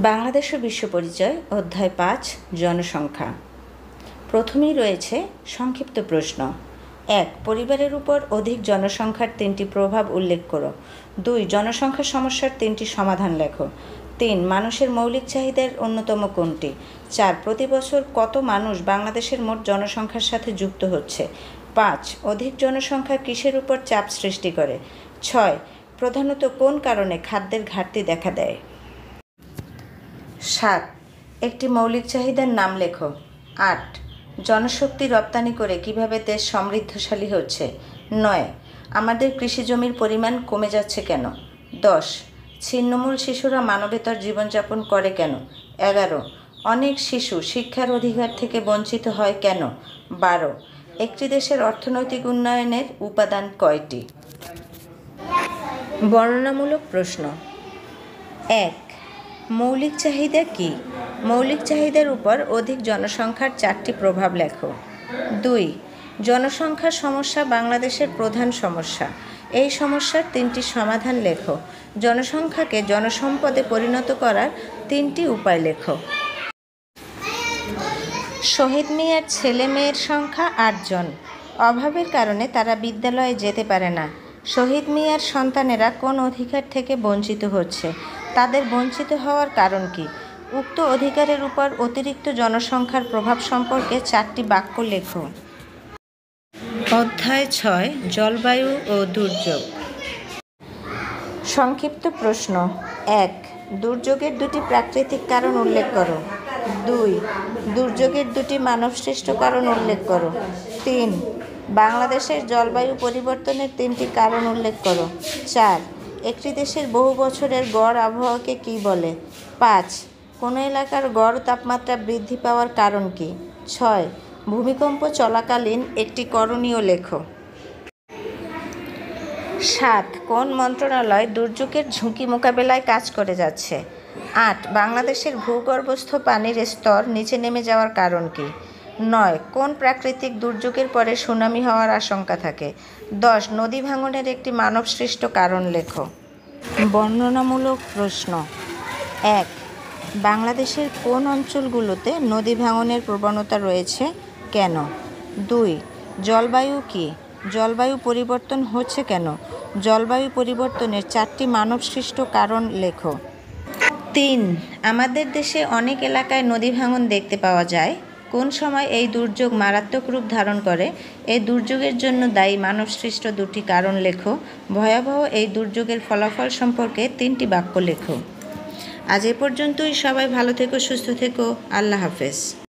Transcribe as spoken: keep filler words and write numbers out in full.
বাংলাদেশ ও বিশ্ব পরিচয় অধ্যায় পাঁচ জনসংখ্যা। প্রথমেই রয়েছে সংক্ষিপ্ত প্রশ্ন। এক, পরিবারের উপর অধিক জনসংখ্যার তিনটি প্রভাব উল্লেখ করো। দুই, জনসংখ্যা সমস্যার তিনটি সমাধান লেখো। তিন, মানুষের মৌলিক চাহিদার অন্যতম কোনটি? চার, প্রতি বছর কত মানুষ বাংলাদেশের মোট জনসংখ্যার সাথে যুক্ত হচ্ছে? পাঁচ, অধিক জনসংখ্যা কিসের উপর চাপ সৃষ্টি করে? ছয়, প্রধানত কোন কারণে খাদ্যের ঘাটতি দেখা দেয়? সাত, একটি মৌলিক চাহিদার নাম লেখো। আট, জনশক্তি রপ্তানি করে কিভাবে দেশ সমৃদ্ধশালী হচ্ছে? নয়, আমাদের কৃষিজমির পরিমাণ কমে যাচ্ছে কেন? দশ, ছিন্নমূল শিশুরা মানবেতর জীবনযাপন করে কেন? এগারো, অনেক শিশু শিক্ষার অধিকার থেকে বঞ্চিত হয় কেন? বারো, একটি দেশের অর্থনৈতিক উন্নয়নের উপাদান কয়টি? বর্ণনামূলক প্রশ্ন। এক, মৌলিক চাহিদা কি? মৌলিক চাহিদার উপর অধিক জনসংখ্যার চারটি প্রভাব লেখো। দুই, জনসংখ্যার সমস্যা বাংলাদেশের প্রধান সমস্যা। এই সমস্যার তিনটি সমাধান লেখো। জনসংখ্যাকে জনসম্পদে পরিণত করার তিনটি উপায় লেখো। শহীদ মিয়ার ছেলে মেয়ের সংখ্যা আটজন। অভাবের কারণে তারা বিদ্যালয়ে যেতে পারে না। শহীদ মিয়ার সন্তানেরা কোন অধিকার থেকে বঞ্চিত হচ্ছে? তাদের বঞ্চিত হওয়ার কারণ কি? উক্ত অধিকারের উপর অতিরিক্ত জনসংখ্যার প্রভাব সম্পর্কে চারটি বাক্য লেখো। অধ্যায় ছয়, জলবায়ু ও দুর্যোগ। সংক্ষিপ্ত প্রশ্ন। এক, দুর্যোগের দুটি প্রাকৃতিক কারণ উল্লেখ করো। দুই, দুর্যোগের দুটি মানবসৃষ্ট কারণ উল্লেখ করো। তিন, বাংলাদেশের জলবায়ু পরিবর্তনের তিনটি কারণ উল্লেখ করো। চার, একটি দেশের বহু বছরের গড় আবহাওয়াকে কী বলে? পাঁচ, কোনো এলাকার গড় তাপমাত্রা বৃদ্ধি পাওয়ার কারণ কী? ছয়, ভূমিকম্প চলাকালীন একটি করণীয় লেখো। সাত, কোন মন্ত্রণালয় দুর্যোগের ঝুঁকি মোকাবেলায় কাজ করে যাচ্ছে? আট, বাংলাদেশের ভূগর্ভস্থ পানির স্তর নিচে নেমে যাওয়ার কারণ কী? নয়, কোন প্রাকৃতিক দুর্যোগের পরে সুনামি হওয়ার আশঙ্কা থাকে? দশ, নদী ভাঙনের একটি মানবসৃষ্ট কারণ লেখো। বর্ণনামূলক প্রশ্ন। এক, বাংলাদেশের কোন অঞ্চলগুলোতে নদী ভাঙনের প্রবণতা রয়েছে, কেন? দুই, জলবায়ু কী? জলবায়ু পরিবর্তন হচ্ছে কেন? জলবায়ু পরিবর্তনের চারটি মানবসৃষ্ট কারণ লেখো। তিন, আমাদের দেশে অনেক এলাকায় নদী ভাঙন দেখতে পাওয়া যায়। কোন সময় এই দুর্যোগ মারাত্মক রূপ ধারণ করে? এই দুর্যোগের জন্য দায়ী মানবসৃষ্ট দুটি কারণ লেখো। ভয়াবহ এই দুর্যোগের ফলাফল সম্পর্কে তিনটি বাক্য লেখো। আজ এ পর্যন্তই। সবাই ভালো থেকো, সুস্থ থেকো। আল্লাহ হাফেজ।